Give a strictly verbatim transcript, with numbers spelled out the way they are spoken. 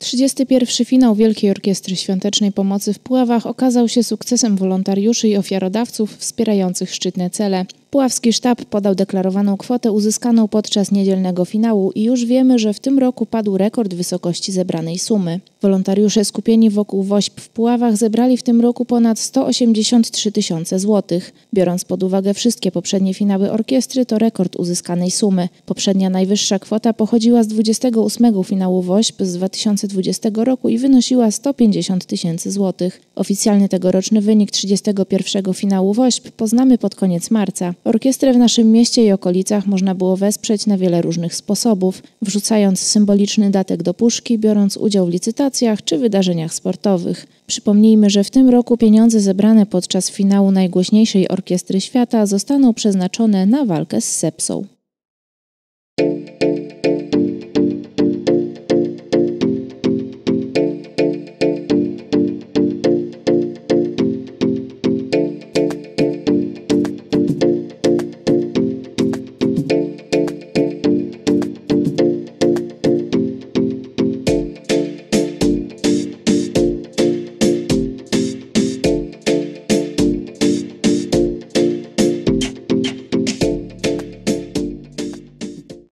trzydziesty pierwszy finał Wielkiej Orkiestry Świątecznej Pomocy w Puławach okazał się sukcesem wolontariuszy i ofiarodawców wspierających szczytne cele. Puławski sztab podał deklarowaną kwotę uzyskaną podczas niedzielnego finału i już wiemy, że w tym roku padł rekord wysokości zebranej sumy. Wolontariusze skupieni wokół WOŚP w Puławach zebrali w tym roku ponad sto osiemdziesiąt trzy tysiące złotych. Biorąc pod uwagę wszystkie poprzednie finały orkiestry, to rekord uzyskanej sumy. Poprzednia najwyższa kwota pochodziła z dwudziestego ósmego finału WOŚP z dwa tysiące dwudziestego roku i wynosiła sto pięćdziesiąt tysięcy złotych. Oficjalny tegoroczny wynik trzydziestego pierwszego finału WOŚP poznamy pod koniec marca. Orkiestrę w naszym mieście i okolicach można było wesprzeć na wiele różnych sposobów, wrzucając symboliczny datek do puszki, biorąc udział w licytacjach czy wydarzeniach sportowych. Przypomnijmy, że w tym roku pieniądze zebrane podczas finału najgłośniejszej orkiestry świata zostaną przeznaczone na walkę z sepsą.